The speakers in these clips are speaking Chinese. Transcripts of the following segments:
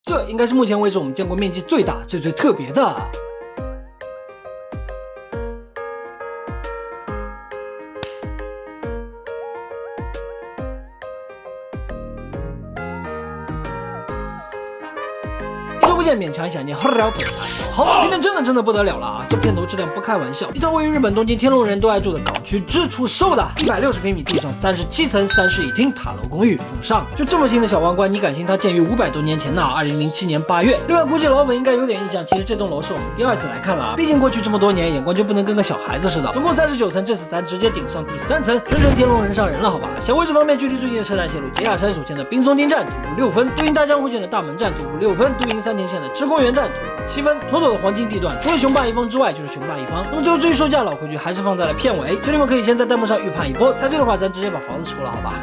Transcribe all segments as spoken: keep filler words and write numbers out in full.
这应该是目前为止我们见过面积最大、最最特别的。不见勉强想念，好了，好，今天真的真的不得了了啊！这片头质量不开玩笑，一套位于日本东京天龙人都爱住的港区之处售的，一百六十平米，地上三十七层，三室一厅塔楼公寓，奉上。就这么新的小王冠，你敢信它建于五百多年前呢？二零零七年八月。另外，估计老粉应该有点印象，其实这栋楼是我们第二次来看了啊，毕竟过去这么多年，眼光就不能跟个小孩子似的。总共三十九层，这次咱直接顶上第三层，真正天龙人上人了，好吧？小位置方面，距离最近的车站线路杰亚山手线的滨松町站徒步六分，都营大江户线的大门站徒步六分，都营三田线的知公园站徒步七分，妥妥的黄金地段，除了雄霸一方之外就是雄霸一方。那么最后至于售价，老规矩还是放在了片尾，兄弟们可以先在弹幕上预判一波，猜对的话咱直接把房子出了，好吧？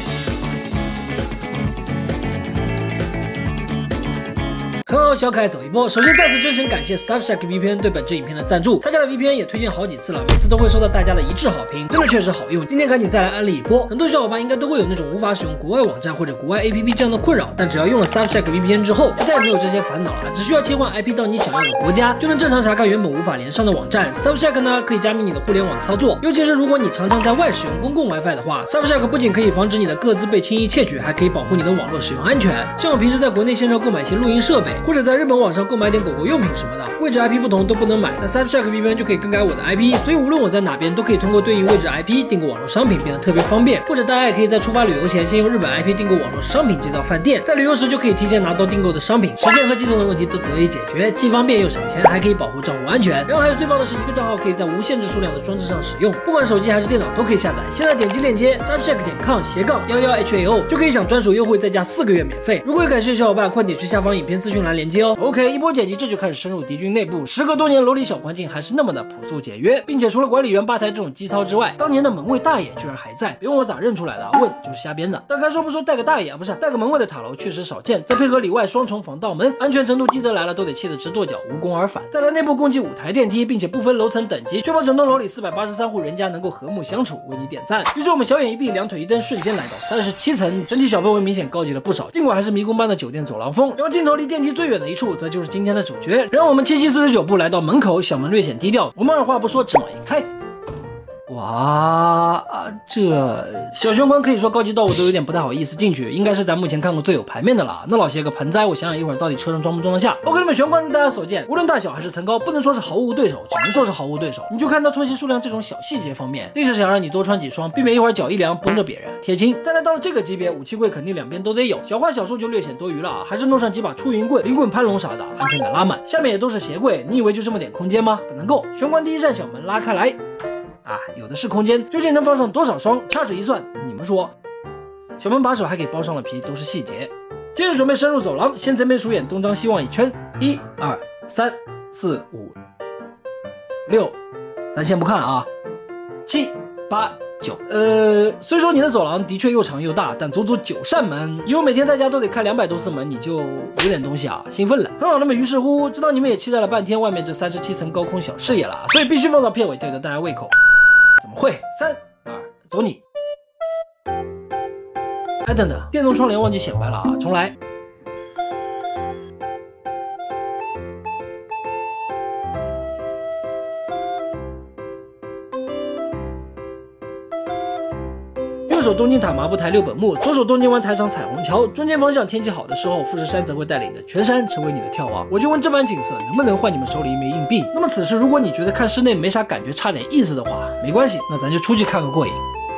很好，小可爱走一波。首先再次真诚感谢 Surfshark V P N 对本支影片的赞助，他家的 V P N 也推荐好几次了，每次都会收到大家的一致好评，真的确实好用。今天赶紧再来安利一波。很多小伙伴应该都会有那种无法使用国外网站或者国外 A P P 这样的困扰，但只要用了 Surfshark V P N 之后，就再也没有这些烦恼了，只需要切换 I P 到你想要的国家，就能正常查看原本无法连上的网站。Surfshark 呢可以加密你的互联网操作，尤其是如果你常常在外使用公共 WiFi 的话 ，Surfshark 不仅可以防止你的个资被轻易窃取，还可以保护你的网络使用安全。像我平时在国内线上购买一些录音设备，或者在日本网上购买点狗狗用品什么的，位置 I P 不同都不能买，但 Surfshark V P N 就可以更改我的 I P， 所以无论我在哪边都可以通过对应位置 I P 订购网络商品，变得特别方便。或者大家也可以在出发旅游前先用日本 I P 订购网络商品寄到饭店，在旅游时就可以提前拿到订购的商品，时间和寄送的问题都得以解决，既方便又省钱，还可以保护账户安全。然后还有最棒的是，一个账号可以在无限制数量的装置上使用，不管手机还是电脑都可以下载。现在点击链接 surfshark 点 com 斜杠一一 H A O 就可以享专属优惠，再加四个月免费。如果有感兴趣的小伙伴，快点去下方影片资讯栏链接哦。OK， 一波剪辑这就开始深入敌军内部，时隔多年，楼里小环境还是那么的朴素简约，并且除了管理员吧台这种基操之外，当年的门卫大爷居然还在。别问我咋认出来的，问就是瞎编的。但该说不说，带个大爷啊，不是带个门卫的塔楼确实少见，再配合里外双重防盗门，安全程度积德来了都得气得直跺脚，无功而返。再来内部共计五台电梯，并且不分楼层等级，确保整栋楼里四百八十三户人家能够和睦相处，为你点赞。于是我们小眼一闭，两腿一蹬，瞬间来到三十七层，整体小氛围明显高级了不少，尽管还是迷宫般的酒店走廊风。然后镜头离电梯最远的一处，则就是今天的主角。让我们七七四十九步来到门口，小门略显低调，我们二话不说，直往一开。哇啊！这小玄关可以说高级到我都有点不太好意思进去，应该是咱目前看过最有排面的了。那老些个盆栽，我想想一会儿到底车上装不装得下。OK， 那么玄关如大家所见，无论大小还是层高，不能说是毫无对手，只能说是毫无对手。你就看到拖鞋数量这种小细节方面，这是想让你多穿几双，避免一会儿脚一凉崩着别人。贴心。再来到了这个级别，武器柜肯定两边都得有，小花小树就略显多余了啊，还是弄上几把出云棍、灵棍攀龙啥的，安全感拉满。下面也都是鞋柜，你以为就这么点空间吗？不能够。玄关第一扇小门拉开来。啊，有的是空间，究竟能放上多少双？掐指一算，你们说。小门把手还给包上了皮，都是细节。接着准备深入走廊，先贼眉鼠眼，东张西望一圈，一二三四五六，咱先不看啊，七八九。呃，虽说你的走廊的确又长又大，但足足九扇门，以后每天在家都得开两百多次门，你就有点东西啊，兴奋了。很好，那么于是乎，知道你们也期待了半天外面这三十七层高空小视野了，所以必须放到片尾对着大家胃口。怎么会？三二走你！哎，等等，电动窗帘忘记显摆了啊，重来。右手东京塔麻布台六本木，左手东京湾台场彩虹桥，中间方向天气好的时候，富士山则会带领着全山成为你的眺望。我就问这般景色能不能换你们手里一枚硬币？那么此时如果你觉得看室内没啥感觉，差点意思的话，没关系，那咱就出去看个过瘾。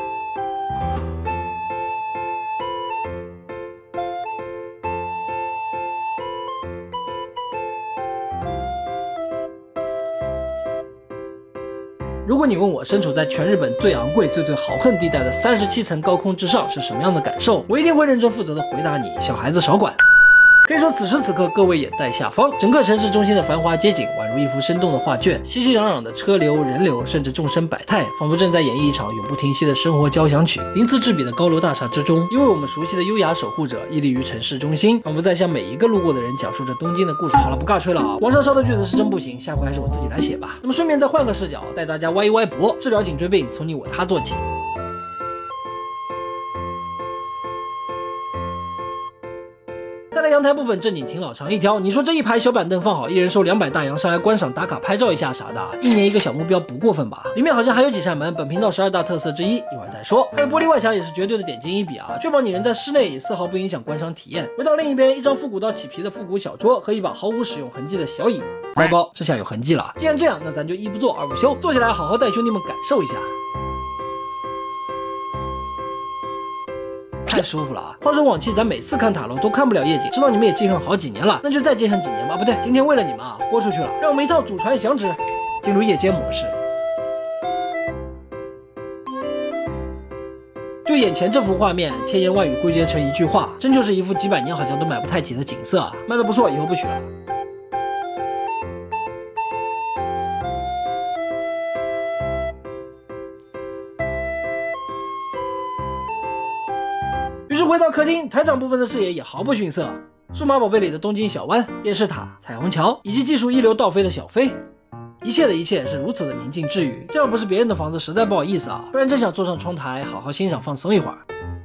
如果你问我身处在全日本最昂贵、最最豪横地带的三十七层高空之上是什么样的感受，我一定会认真负责的回答你：小孩子少管。可以说此时此刻各位眼袋下方，整个城市中心的繁华街景宛如一幅生动的画卷，熙熙攘攘的车流人流，甚至众生百态，仿佛正在演绎一场永不停息的生活交响曲。鳞次栉比的高楼大厦之中，因为我们熟悉的优雅守护者屹立于城市中心，仿佛在向每一个路过的人讲述着东京的故事。好了，不尬吹了啊，网上烧的句子是真不行，下回还是我自己来写吧。那么顺便再换个视角，带大家歪一歪脖，治疗颈椎病从你我他做起。再来阳台部分正经挺老长一条，你说这一排小板凳放好，一人收两百大洋上来观赏打卡拍照一下啥的，一年一个小目标不过分吧？里面好像还有几扇门，本频道十二大特色之一，一会儿再说。还有玻璃外墙也是绝对的点睛一笔啊，确保你人在室内也丝毫不影响观赏体验。回到另一边，一张复古到起皮的复古小桌和一把毫无使用痕迹的小椅。糟糕，这下有痕迹了。既然这样，那咱就一不做二不休，坐下来好好带兄弟们感受一下。太舒服了啊！话说往期咱每次看塔楼都看不了夜景，知道你们也记恨好几年了，那就再记恨几年吧。不对，今天为了你们啊，豁出去了，让我们一套祖传响指进入夜间模式。就眼前这幅画面，千言万语归结成一句话，真就是一幅几百年好像都买不太起的景色啊！卖的不错，以后不许了。于是回到客厅，台长部分的视野也毫不逊色。数码宝贝里的东京小湾、电视塔、彩虹桥，以及技术一流倒飞的小飞，一切的一切是如此的宁静治愈。这要不是别人的房子，实在不好意思啊，不然真想坐上窗台好好欣赏放松一会儿。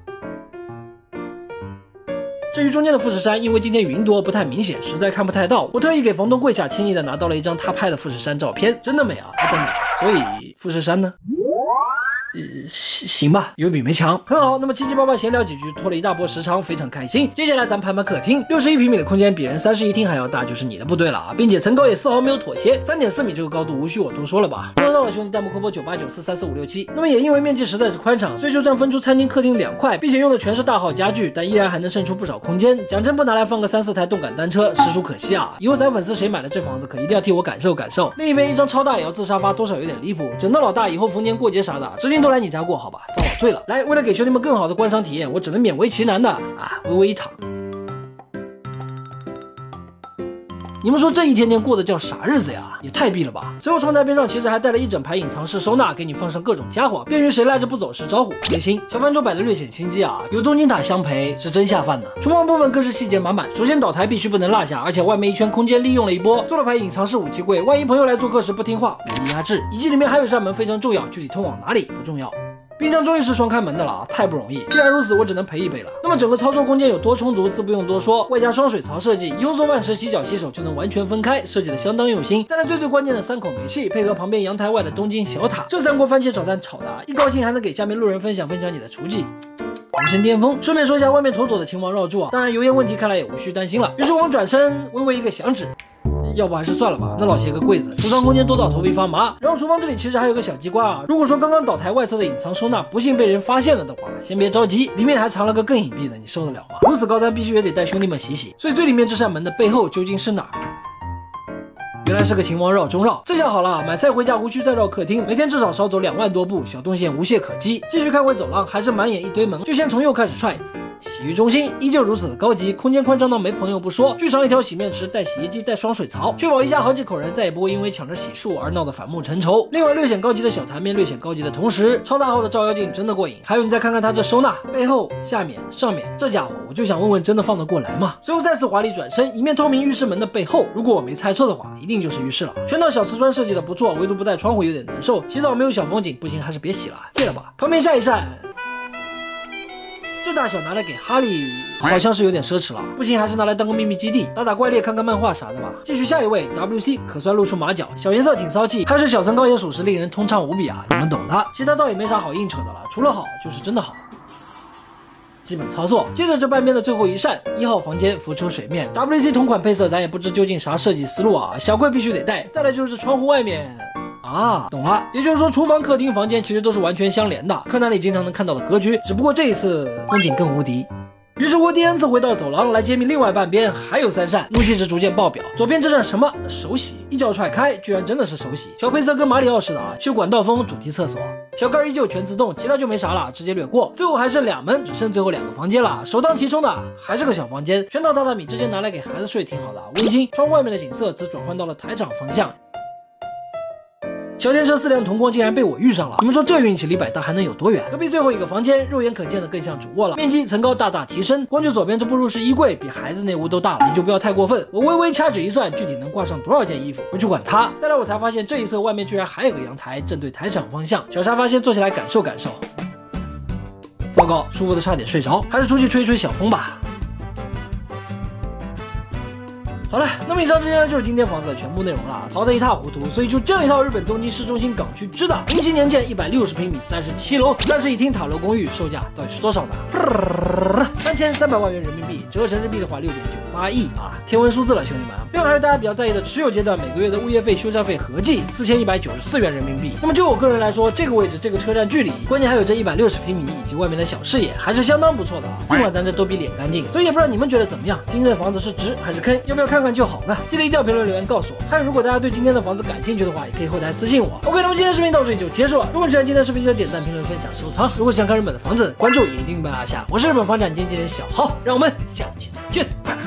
至于中间的富士山，因为今天云多不太明显，实在看不太到，我特意给房东跪下，轻易的拿到了一张他拍的富士山照片，真的美啊，还真美。所以富士山呢？呃，行吧，有比没强，很好。那么七七八八闲聊几句，拖了一大波时长，非常开心。接下来咱盘盘客厅，六十一平米的空间比人三室一厅还要大，就是你的不对了啊！并且层高也丝毫没有妥协，三点四米这个高度无需我多说了吧？收到了兄弟弹幕扣波九八九四三四五六七。那么也因为面积实在是宽敞，所以就算分出餐厅客厅两块，并且用的全是大号家具，但依然还能剩出不少空间。讲真，不拿来放个三四台动感单车，实属可惜啊！以后咱粉丝谁买了这房子，可一定要替我感受感受。另一边一张超大摇字沙发，多少有点离谱，整的老大以后逢年过节啥的，至今都来你家过好吧？遭老罪了。来，为了给兄弟们更好的观赏体验，我只能勉为其难的啊，微微一躺。你们说这一天天过的叫啥日子呀？也太逼了吧！随后窗台边上其实还带了一整排隐藏式收纳，给你放上各种家伙，便于谁赖着不走时招呼。贴心，小饭桌摆的略显心机啊，有东京塔相陪是真下饭呢。厨房部分更是细节满满，首先岛台必须不能落下，而且外面一圈空间利用了一波，做了排隐藏式武器柜，万一朋友来做客时不听话，武力压制。以及里面还有扇门非常重要，具体通往哪里不重要。冰箱终于是双开门的了啊，太不容易。既然如此，我只能赔一杯了。那么整个操作空间有多充足，自不用多说。外加双水槽设计，以后做饭时洗脚洗手就能完全分开，设计的相当用心。再来最最关键的三口煤气，配合旁边阳台外的东京小塔，这三锅番茄炒蛋炒的啊，一高兴还能给下面路人分享分享你的厨技。人生巅峰。顺便说一下，外面妥妥的秦王绕柱啊，当然油烟问题看来也无需担心了。于是我们转身，微微一个响指。要不还是算了吧，那老些个柜子，储藏空间多到头皮发麻。然后厨房这里其实还有个小机关啊，如果说刚刚岛台外侧的隐藏收纳不幸被人发现了的话，先别着急，里面还藏了个更隐蔽的，你受得了吗？如此高端，必须也得带兄弟们洗洗。所以最里面这扇门的背后究竟是哪儿？原来是个秦王绕中绕，这下好了，买菜回家无需再绕客厅，每天至少少走两万多步，小动线无懈可击。继续看回走廊，还是满眼一堆门，就先从右开始踹。洗浴中心依旧如此的高级，空间宽敞到没朋友不说，剧场一条洗面池，带洗衣机，带双水槽，确保一家好几口人再也不会因为抢着洗漱而闹得反目成仇。另外略显高级的小台面，略显高级的同时，超大号的照妖镜真的过瘾。还有你再看看它这收纳，背后、下面、上面，这家伙我就想问问，真的放得过来吗？随后再次华丽转身，一面透明浴室门的背后，如果我没猜错的话，一定就是浴室了。全套小瓷砖设计的不错，唯独不带窗户有点难受。洗澡没有小风景，不行还是别洗了，戒了吧。旁边下一扇。这大小拿来给哈利好像是有点奢侈了，不行还是拿来当个秘密基地，打打怪猎看看漫画啥的吧。继续下一位 W C 可算露出马脚，小颜色挺骚气，还是小层高也属实令人通畅无比啊，你们懂的。其他倒也没啥好硬扯的了，除了好就是真的好。基本操作，接着这半边的最后一扇，一号房间浮出水面 ，W C 同款配色咱也不知究竟啥设计思路啊，小柜必须得带。再来就是窗户外面。啊，懂了，也就是说厨房、客厅、房间其实都是完全相连的，柯南里经常能看到的格局，只不过这一次风景更无敌。于是我第 N 次回到走廊来揭秘另外半边还有三扇，怒气值逐渐爆表。左边这扇什么手洗，一脚踹开，居然真的是手洗，小配色跟马里奥似的啊，修管道风主题厕所，小盖依旧全自动，其他就没啥了，直接略过。最后还剩两门，只剩最后两个房间了，首当其冲的还是个小房间，全套榻榻米，之前拿来给孩子睡挺好的，温馨。窗外面的景色则转换到了台场方向。小电车四辆同光竟然被我遇上了，你们说这运气离百大还能有多远？隔壁最后一个房间，肉眼可见的更像主卧了，面积层高大大提升，光就左边这部入室衣柜比孩子那屋都大了，你就不要太过分。我微微掐指一算，具体能挂上多少件衣服，不去管它。再来我才发现这一侧外面居然还有个阳台，正对台场方向，小沙发先坐下来感受感受。糟糕，舒服的差点睡着，还是出去吹吹小风吧。 好了，那么以上这些呢就是今天房子的全部内容了，淘得一塌糊涂，所以就这样一套日本东京市中心港区之的零七年建一百六十平米三十七楼三室一厅塔楼公寓，售价到底是多少呢？三千三百万元人民币，折成日币的话六点九八亿啊，天文数字了，兄弟们。另外还有大家比较在意的持有阶段每个月的物业费、修缮费合计四千一百九十四元人民币。那么就我个人来说，这个位置、这个车站距离，关键还有这一百六十平米以及外面的小视野，还是相当不错的啊。尽管咱这都比脸干净，所以也不知道你们觉得怎么样？今天的房子是值还是坑？要不要看看就好呢？记得一定要评论留言告诉我。还有，如果大家对今天的房子感兴趣的话，也可以后台私信我。OK， 那么今天视频到这里就结束了。如果喜欢今天的视频，记得点赞、评论、分享、收藏。如果想看日本的房子，关注一定吧下。我是日本房产经纪人小浩，让我们下期再见，拜拜。